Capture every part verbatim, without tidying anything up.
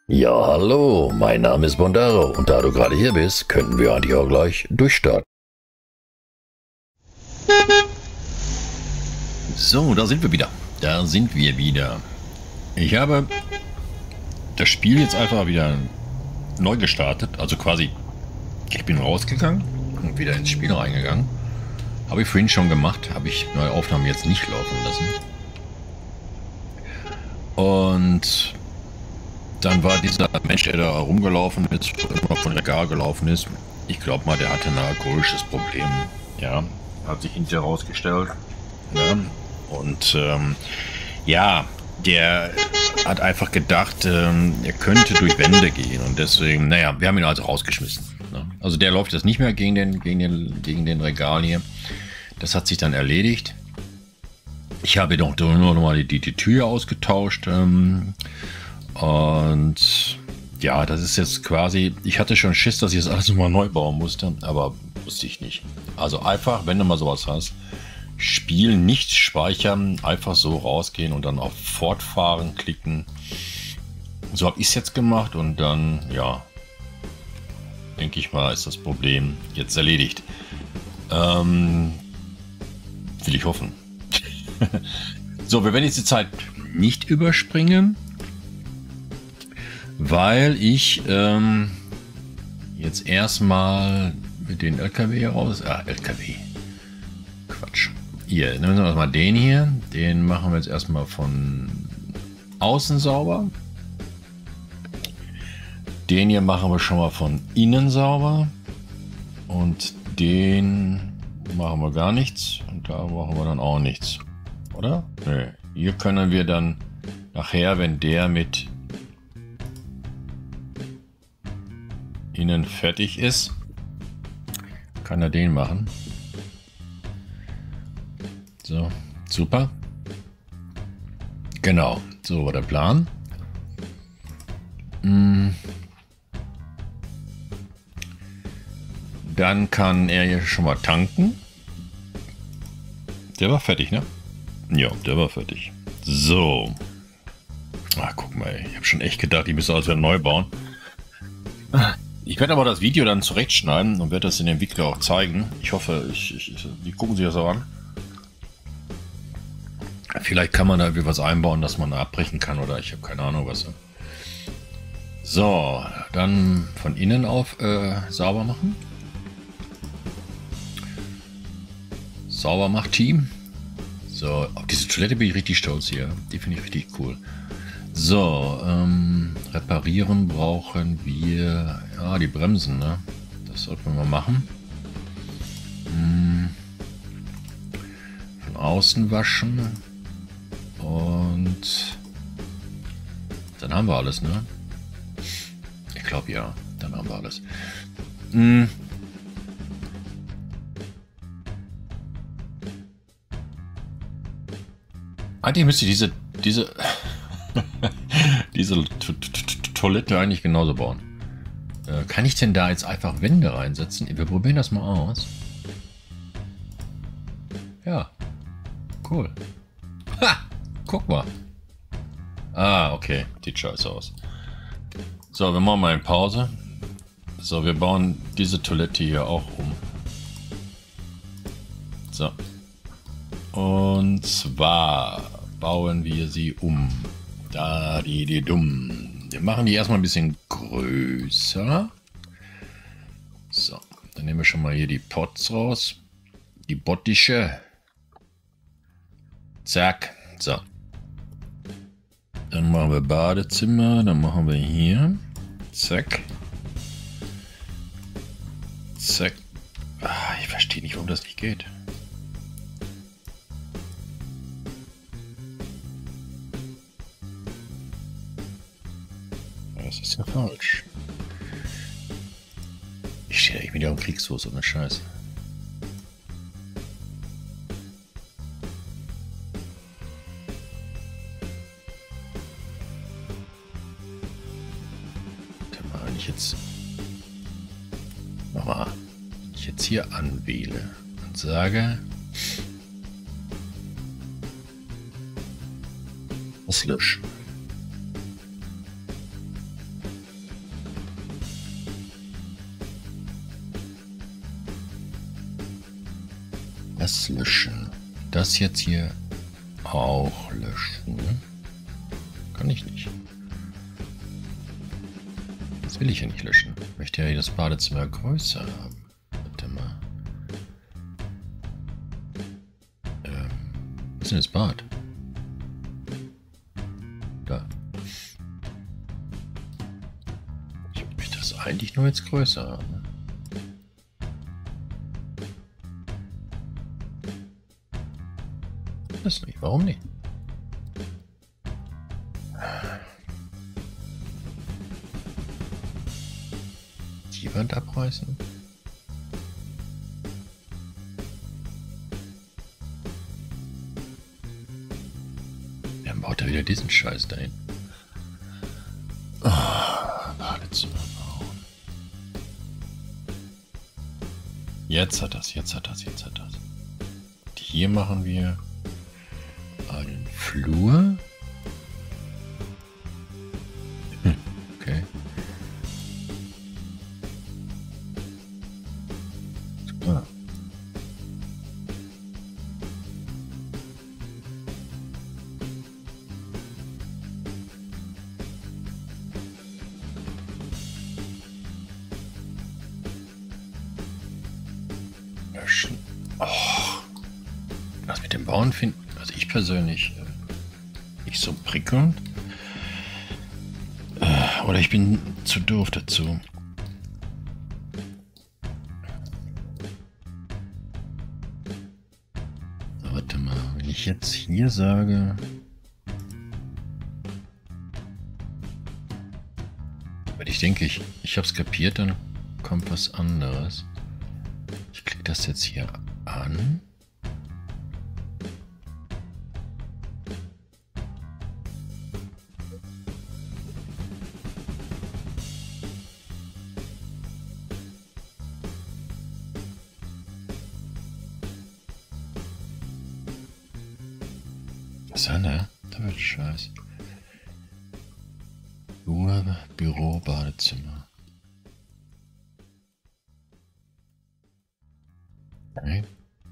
Ja, hallo, mein Name ist Bondaro und da du gerade hier bist, könnten wir eigentlich auch gleich durchstarten. So, da sind wir wieder. Da sind wir wieder. Ich habe das Spiel jetzt einfach wieder neu gestartet. Also quasi, ich bin rausgegangen und wieder ins Spiel reingegangen. Habe ich vorhin schon gemacht. Habe ich neue Aufnahmen jetzt nicht laufen lassen. Und dann war dieser Mensch, der da rumgelaufen ist, immer von Regal gelaufen ist. Ich glaube mal, der hatte ein alkoholisches Problem. Ja, hat sich hinterher rausgestellt. Ja. Und ähm, ja, der hat einfach gedacht, ähm, er könnte durch Wände gehen. Und deswegen, naja, wir haben ihn also rausgeschmissen. Ne? Also der läuft jetzt nicht mehr gegen den, gegen den, gegen den Regal hier. Das hat sich dann erledigt. Ich habe doch nur noch mal die, die Tür ausgetauscht. Ähm, und ja, das ist jetzt quasi, ich hatte schon Schiss, dass ich das alles nochmal neu bauen musste, aber wusste ich nicht. Also einfach, wenn du mal sowas hast, Spiel nicht speichern, einfach so rausgehen und dann auf Fortfahren klicken. So habe ich es jetzt gemacht und dann, ja, denke ich mal, ist das Problem jetzt erledigt. Ähm, will ich hoffen. So, wir werden jetzt die Zeit nicht überspringen, weil ich ähm, jetzt erstmal mit den L K W hier raus. Ah, L K W. Quatsch. Hier, nehmen wir mal den hier. Den machen wir jetzt erstmal von außen sauber. Den hier machen wir schon mal von innen sauber. Und den machen wir gar nichts. Und da machen wir dann auch nichts. Oder? Nö. Hier können wir dann nachher, wenn der mit innen fertig ist, kann er den machen. So, super. Genau, so war der Plan. Dann kann er hier schon mal tanken. Der war fertig, ne? Ja, der war fertig. So. Ach, guck mal, ich habe schon echt gedacht, ich müsste alles wieder neu bauen. Ich werde aber das Video dann zurechtschneiden und werde das den Entwickler auch zeigen. Ich hoffe, ich, ich, die gucken sich das auch an. Vielleicht kann man da irgendwie was einbauen, dass man abbrechen kann oder ich habe keine Ahnung was. So, dann von innen auf äh, sauber machen. Saubermach-Team. So, auf diese Toilette bin ich richtig stolz hier. Die finde ich richtig cool. So, ähm, reparieren brauchen wir, ja, die Bremsen, ne? Das sollten wir mal machen. Hm. Von außen waschen. Und dann haben wir alles, ne? Ich glaube ja, dann haben wir alles. Hm. Eigentlich müsste diese, diese, diese Toilette eigentlich genauso bauen. Äh, kann ich denn da jetzt einfach Wände reinsetzen? Wir probieren das mal aus. Ja, cool. Ha! Guck mal. Ah, okay. Sieht scheiße aus. So, wir machen mal eine Pause. So, wir bauen diese Toilette hier auch um. So. Und zwar bauen wir sie um. Da, die, die, dumm. Wir machen die erstmal ein bisschen größer. So, dann nehmen wir schon mal hier die Pots raus. Die Bottische. Zack. So. Dann machen wir Badezimmer. Dann machen wir hier. Zack. Zack. Ah, ich verstehe nicht, warum das nicht geht. Das ist ja falsch. Ich stehe echt wieder am Kriegsfuß und eine Scheiße. Warte mal, wenn ich jetzt nochmal, wenn ich jetzt hier anwähle und sage, was löschen. das löschen. Das jetzt hier auch löschen. Kann ich nicht. Das will ich ja nicht löschen. Ich möchte ja das Badezimmer größer haben. Warte mal. Ähm, was ist denn das Bad? Da. Ich möchte das eigentlich nur jetzt größer haben. Ne? Das nicht. Warum nicht? Die Wand abreißen. Wer baut da wieder diesen Scheiß dahin? Oh, Badezimmer bauen. Jetzt hat das, jetzt hat das, jetzt hat das. Und hier machen wir einen Flur. Hm, okay. Super. Löschen. Oh. Das mit dem Bauen finden, also ich persönlich äh, nicht so prickelnd. Äh, oder ich bin zu doof dazu. So, warte mal, wenn ich jetzt hier sage... Weil ich denke, ich, ich habe es kapiert, dann kommt was anderes. Ich klicke das jetzt hier an. So, ne? Da wird Scheiß. Flur, Büro, Badezimmer. Okay.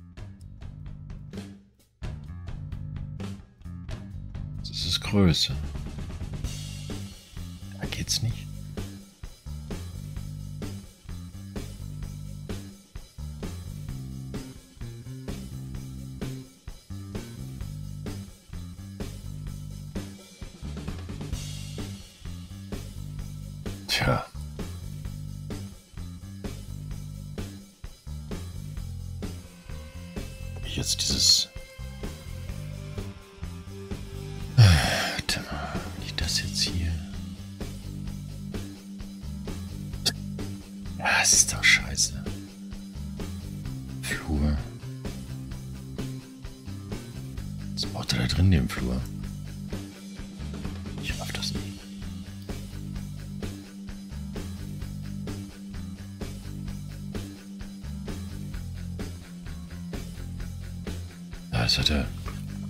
Das ist größer. Da geht's nicht. Tja. Jetzt dieses... Warte mal, wenn ich das jetzt hier... Ja, das ist doch scheiße. Flur. Was braucht er da drin, den Flur? Ich raff das nicht. Das hat er.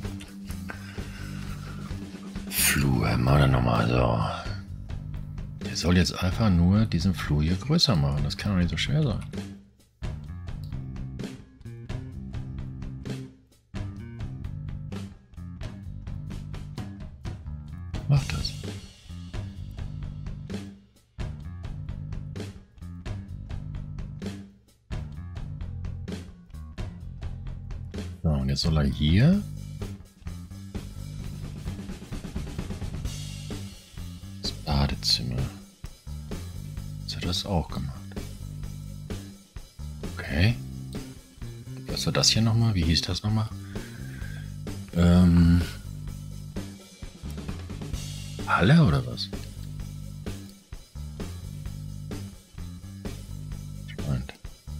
Flur, mal dann nochmal so. Der soll jetzt einfach nur diesen Flur hier größer machen. Das kann doch nicht so schwer sein. Mach das. So, und jetzt soll er hier das Badezimmer. Jetzt hat er das auch gemacht. Okay. Was war das hier nochmal? Wie hieß das nochmal? Ähm... Halle oder was? Spannend.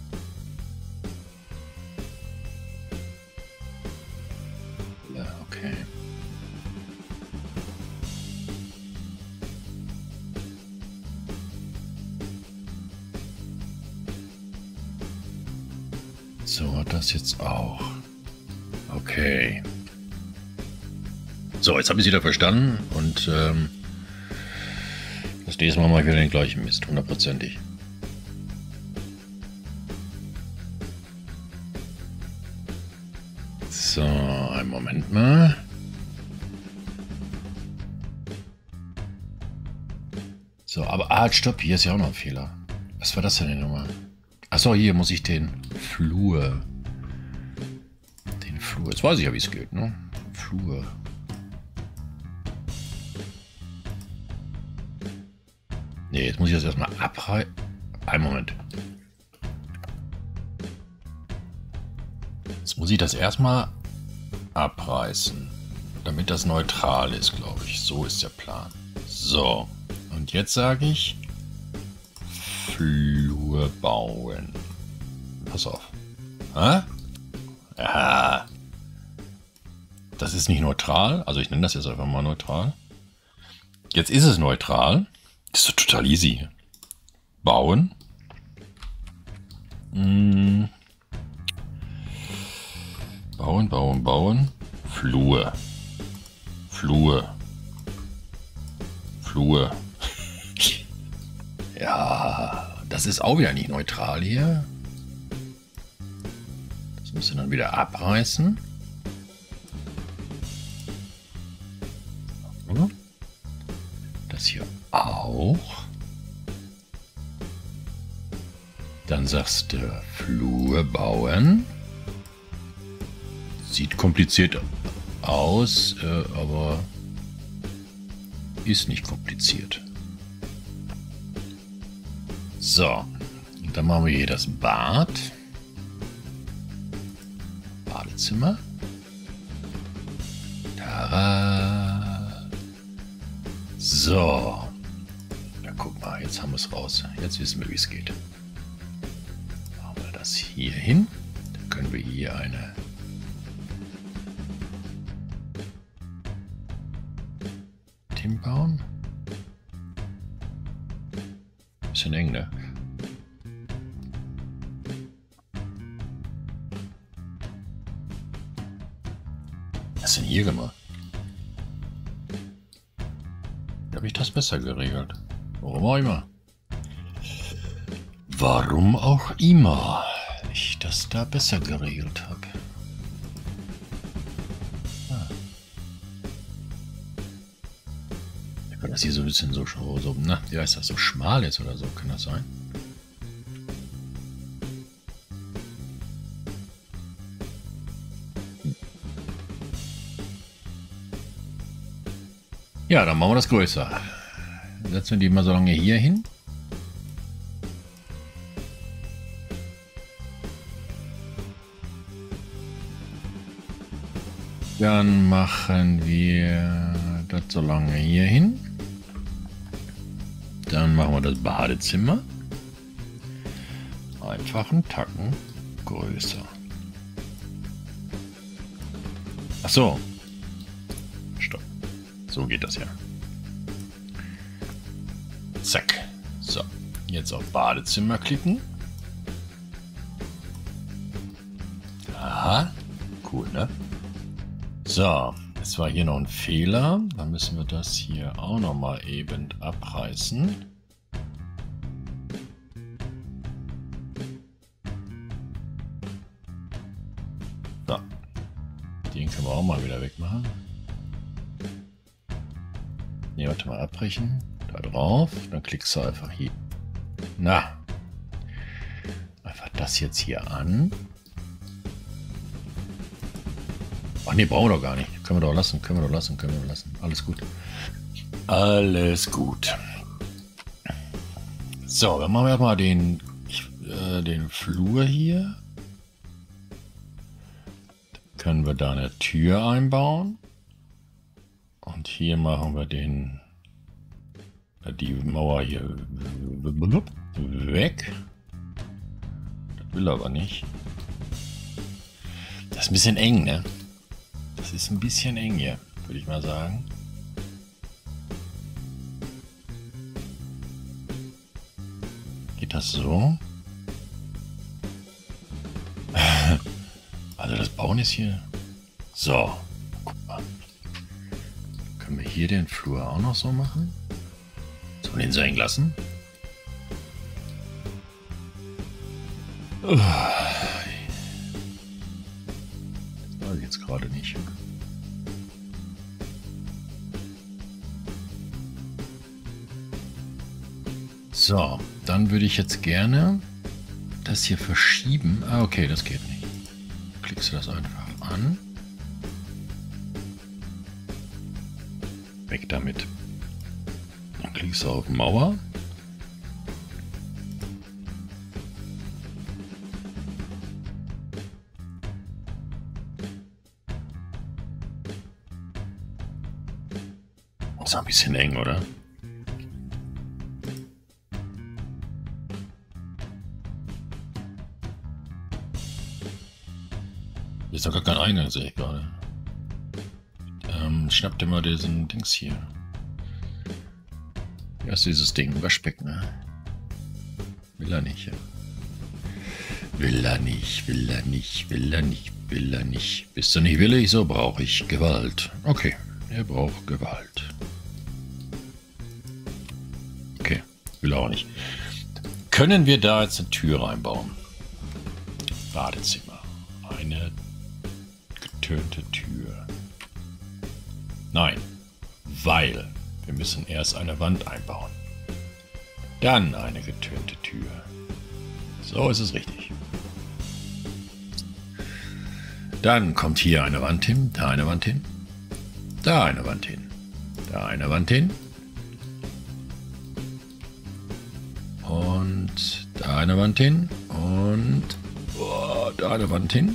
Ja, okay. So hat das jetzt auch. Okay. So, jetzt habe ich es wieder verstanden und ähm, das nächste Mal mache ich wieder den gleichen Mist, hundertprozentig. So, einen Moment mal. So, aber ah, stopp, hier ist ja auch noch ein Fehler. Was war das denn denn nochmal? Achso, hier muss ich den Flur. Den Flur. Jetzt weiß ich ja, wie es geht, ne? Flur. Ne, jetzt muss ich das erstmal abreißen. Einen Moment. Jetzt muss ich das erstmal abreißen, damit das neutral ist, glaube ich. So ist der Plan. So. Und jetzt sage ich Flur bauen. Pass auf. Hä? Ja. Das ist nicht neutral. Also ich nenne das jetzt einfach mal neutral. Jetzt ist es neutral. Das ist doch total easy. Bauen. Hm. Bauen, bauen, bauen. Flur. Flur. Flur. Ja, das ist auch wieder nicht neutral hier. Das müssen wir dann wieder abreißen. Das hier auch. Dann sagst du Flur bauen. Sieht kompliziert aus, äh, aber ist nicht kompliziert. So, und dann machen wir hier das Bad. Badezimmer. Tada. So. Ja, guck mal, jetzt haben wir es raus. Jetzt wissen wir, wie es geht. Machen wir das hier hin. Dann können wir hier eine Tim bauen. Bisschen eng, ne? Was ist denn hier gemacht? Wie habe ich das besser geregelt? Warum auch immer. Warum auch immer ich das da besser geregelt habe. Ah. Weil das hier so ein bisschen so, so, na, wie heißt das, so schmal ist oder so, kann das sein? Ja, dann machen wir das größer. Setzen wir die mal so lange hier hin. Dann machen wir das so lange hier hin. Dann machen wir das Badezimmer. Einfach einen Tacken größer. Ach so. Stopp. So geht das ja. Zack. So. Jetzt auf Badezimmer klicken. Aha. Cool, ne? So. Es war hier noch ein Fehler. Dann müssen wir das hier auch noch mal eben abreißen. So. Den können wir auch mal wieder wegmachen. Ne, warte mal, abbrechen. Da drauf. Dann klickst du einfach hier. Na. Einfach das jetzt hier an. Ach ne, brauchen wir doch gar nicht. Können wir doch lassen, können wir doch lassen, können wir doch lassen. Alles gut. Alles gut. So, dann machen wir mal den, äh, den Flur hier. Dann können wir da eine Tür einbauen. Und hier machen wir den, die Mauer hier weg. Das will aber nicht. Das ist ein bisschen eng, ne? Das ist ein bisschen eng hier, würde ich mal sagen. Geht das so? Also das Bauen ist hier... So, guck mal. Können wir hier den Flur auch noch so machen? Sollen wir den so hängen lassen? jetzt gerade nicht. So, dann würde ich jetzt gerne das hier verschieben. Ah, okay, das geht nicht. Klickst du das einfach an. Weg damit. Dann klickst du auf Mauer. Ist ein bisschen eng, oder? Ist doch gar kein Eingang, sehe ich gerade. Ähm, schnapp dir mal diesen Dings hier. Ja, ist dieses Ding, Waschbecken, ne? Will er nicht, ja. Will er nicht, will er nicht, will er nicht, will er nicht. Bist du nicht willig, so brauche ich Gewalt. Okay, er braucht Gewalt. Okay, will er auch nicht. Können wir da jetzt eine Tür reinbauen? Badezimmer. Eine getönte Tür. Nein, weil wir müssen erst eine Wand einbauen. Dann eine getönte Tür. So ist es richtig. Dann kommt hier eine Wand hin, da eine Wand hin, da eine Wand hin, da eine Wand hin und da eine Wand hin und oh, da eine Wand hin.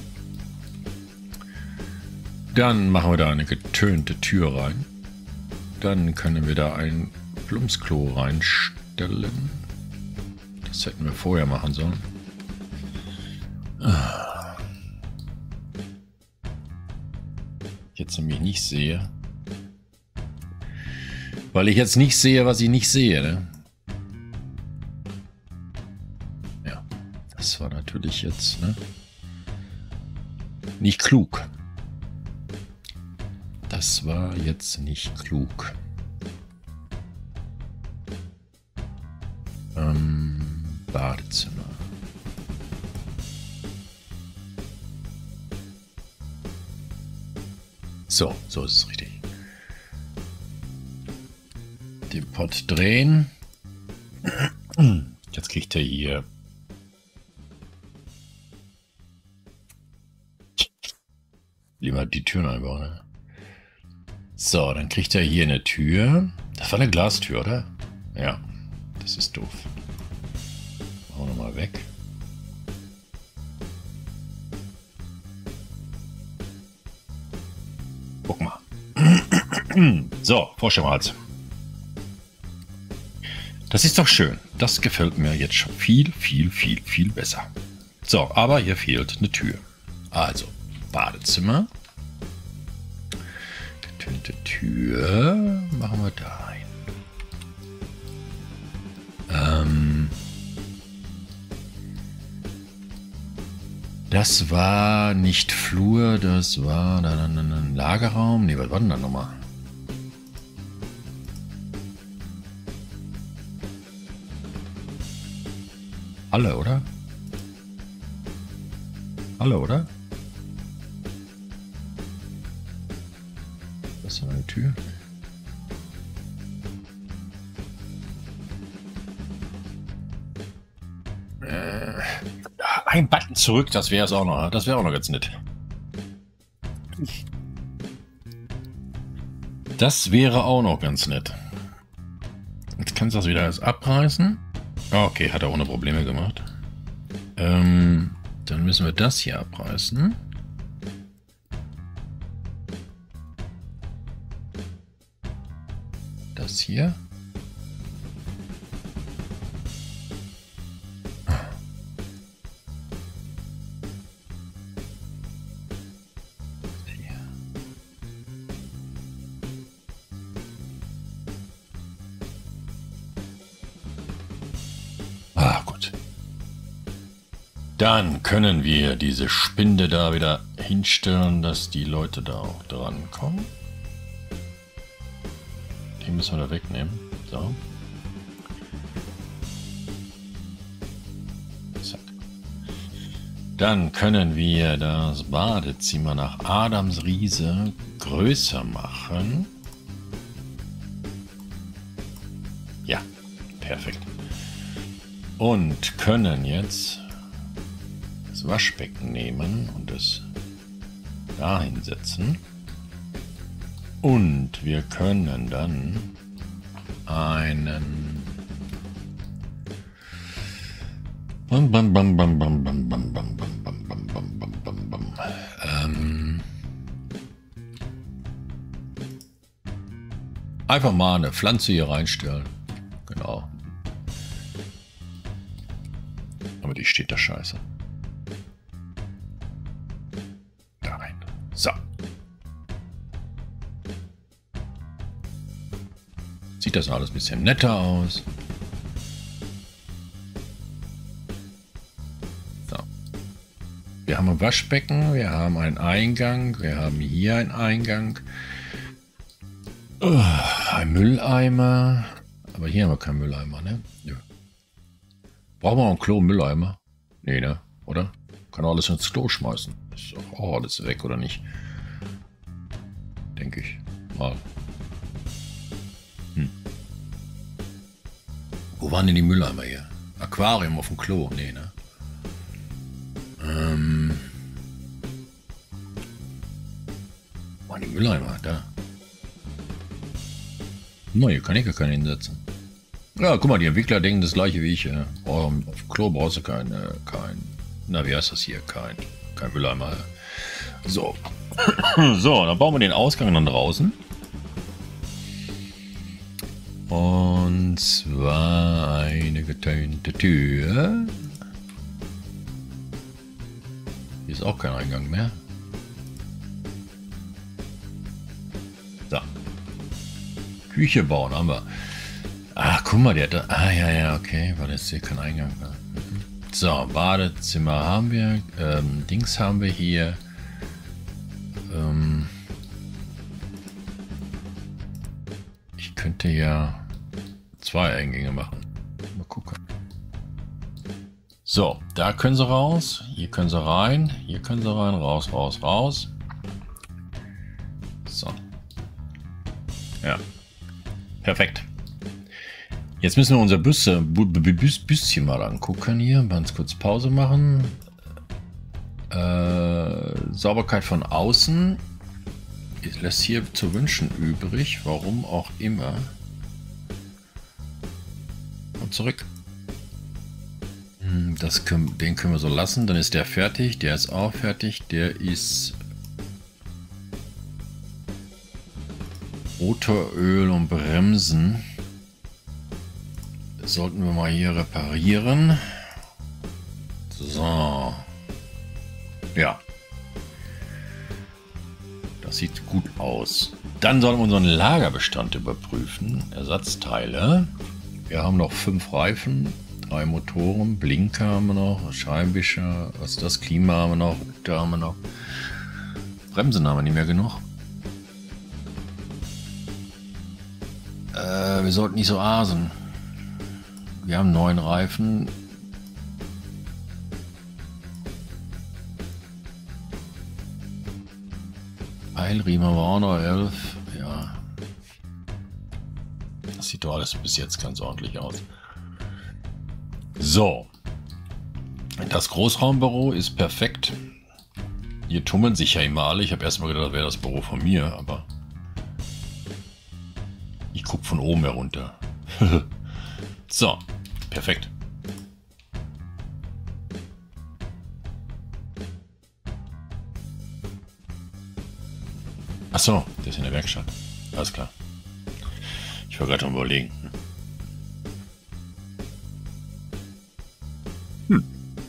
Dann machen wir da eine getönte Tür rein. Dann können wir da ein Plumpsklo reinstellen. Das hätten wir vorher machen sollen. Jetzt nämlich nicht sehe. Weil ich jetzt nicht sehe, was ich nicht sehe, ne? Ja, das war natürlich jetzt, ne? Nicht klug. Das war jetzt nicht klug. Ähm, Badezimmer. So, so ist es richtig. Den Pott drehen. Jetzt kriegt er hier lieber die Türen einbauen, ne? So, dann kriegt er hier eine Tür. Das war eine Glastür, oder? Ja, das ist doof. Machen wir mal weg. Guck mal. So, Vorstellmalz. Das ist doch schön. Das gefällt mir jetzt schon viel, viel, viel, viel besser. So, aber hier fehlt eine Tür. Also, Badezimmer. Getönte Tür. Machen wir da ein. Ähm, das war nicht Flur, das war dann ein Lagerraum. Ne, was war denn da nochmal? Halle, oder? Halle, oder? Das ist eine Tür. Äh, ein Button zurück, das wäre es auch noch. Das wäre auch noch ganz nett. Das wäre auch noch ganz nett. Jetzt kannst du das wieder alles abreißen. Okay, hat er ohne Probleme gemacht. Ähm, dann müssen wir das hier abreißen. Das hier. Hier. Ah, gut. Dann können wir diese Spinde da wieder hinstellen, dass die Leute da auch dran kommen. Die müssen wir da wegnehmen. So. Zack. Dann können wir das Badezimmer nach Adams Riese größer machen. Ja, perfekt. Und können jetzt das Waschbecken nehmen und es dahin setzen. Und wir können dann einen Bam, bam, bam, bam, bam, bam, bam, bam, bam, bam, bam, bam, bam, bam, bam. Ähm, einfach mal eine Pflanze hier reinstellen. Genau. Aber die steht da scheiße. Da rein. So. Sieht das alles ein bisschen netter aus. Wir haben ein Waschbecken, wir haben einen Eingang, wir haben hier einen Eingang, uh, ein Mülleimer, aber hier haben wir keinen Mülleimer, ne? Nö. Brauchen wir auch einen Klo-Mülleimer? Nee, ne? Oder? Kann alles ins Klo schmeißen. Ist auch, auch alles weg, oder nicht? Denke ich mal. Hm. Wo waren denn die Mülleimer hier? Aquarium auf dem Klo? Nee, ne? Ähm. Oh, die Mülleimer, da. No, hier kann ich gar keinen hinsetzen. Ja, guck mal, die Entwickler denken das gleiche wie ich. Äh. Oh, auf Klo brauchst du kein, äh, kein, na, wie heißt das hier? Kein, kein Mülleimer. So. So, dann bauen wir den Ausgang dann draußen. Und zwar eine getönte Tür. Hier ist auch kein Eingang mehr. So. Küche bauen haben wir. Ach, guck mal, der hat da. Ah, ja, ja, okay. War das hier kein Eingang mehr. So, Badezimmer haben wir. Ähm, Dings haben wir hier. Ähm, ich könnte ja zwei Eingänge machen. Mal gucken. So, da können sie raus, hier können sie rein, hier können sie rein, raus, raus, raus. So. Ja. Perfekt. Jetzt müssen wir unser Büsse, Büsschen mal angucken hier. Ganz kurz Pause machen. Äh, Sauberkeit von außen. Es lässt hier zu wünschen übrig. Warum auch immer. Und zurück. Das können, den können wir so lassen. Dann ist der fertig. Der ist auch fertig. Der ist Motoröl und Bremsen. Das sollten wir mal hier reparieren. So. Ja. Das sieht gut aus. Dann sollen wir unseren Lagerbestand überprüfen. Ersatzteile. Wir haben noch fünf Reifen. Drei Motoren, Blinker haben wir noch, Scheibenwischer, was ist das? Klima haben wir noch, da haben wir noch. Bremsen haben wir nicht mehr genug. Äh, wir sollten nicht so asen. Wir haben neun Reifen. Heilriemen haben wir auch noch elf. Ja. Das sieht doch alles bis jetzt ganz ordentlich aus. So, das Großraumbüro ist perfekt. Hier tummeln sich ja immer alle. Ich habe erstmal gedacht, das wäre das Büro von mir, aber ich gucke von oben herunter. So, perfekt. Achso, der ist in der Werkstatt. Alles klar. Ich war gerade am Überlegen. Hm.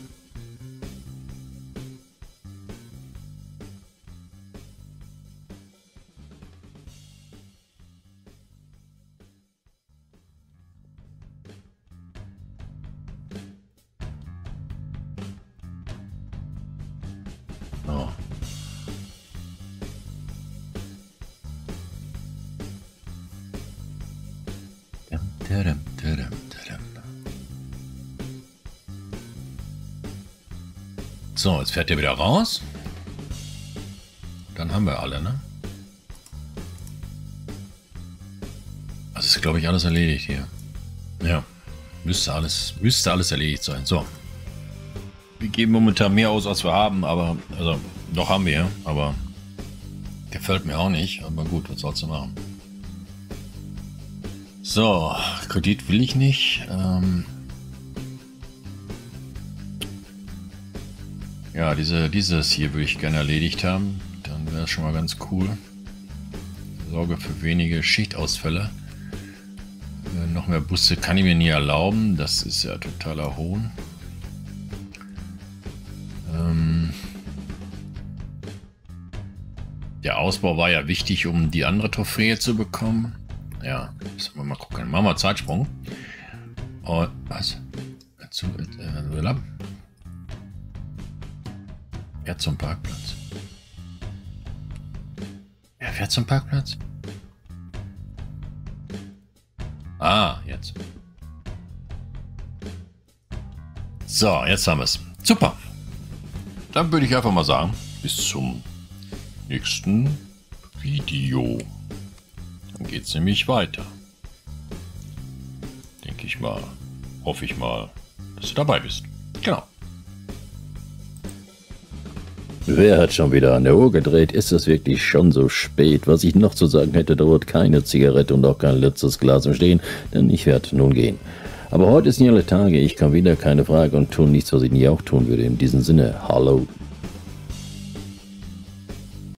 Oh. Tadam, tadam, tadam. So, jetzt fährt der wieder raus. Dann haben wir alle, ne? Das ist, glaube ich, alles erledigt hier. Ja, müsste alles, müsste alles erledigt sein. So. Wir geben momentan mehr aus, als wir haben, aber, also, doch haben wir, aber gefällt mir auch nicht. Aber gut, was sollst du machen? So, Kredit will ich nicht. Ähm ja, diese, dieses hier würde ich gerne erledigt haben. Dann wäre das schon mal ganz cool. Sorge für wenige Schichtausfälle. Äh, noch mehr Busse kann ich mir nie erlauben. Das ist ja totaler Hohn. Ähm Der Ausbau war ja wichtig, um die andere Trophäe zu bekommen. Ja, müssen wir mal gucken. Machen wir Zeitsprung. Oh, was? Zu, äh, Wer zum Parkplatz? Wer fährt zum Parkplatz? Ah, jetzt. So, jetzt haben wir es. Super. Dann würde ich einfach mal sagen, bis zum nächsten Video. Dann geht es nämlich weiter. Denke ich mal. Hoffe ich mal, dass du dabei bist. Genau. Wer hat schon wieder an der Uhr gedreht? Ist es wirklich schon so spät? Was ich noch zu sagen hätte, dauert keine Zigarette und auch kein letztes Glas im Stehen, denn ich werde nun gehen. Aber heute ist nicht alle Tage, ich kann wieder, keine Frage, und tun nichts, was ich nie auch tun würde. In diesem Sinne, hallo.